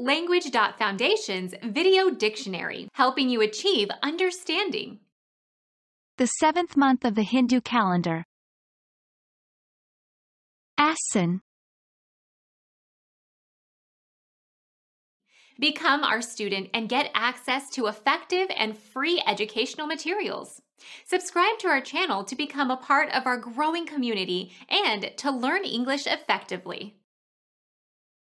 Language.Foundation's Video Dictionary, helping you achieve understanding. The 7th month of the Hindu calendar. Asvina. Become our student and get access to effective and free educational materials. Subscribe to our channel to become a part of our growing community and to learn English effectively.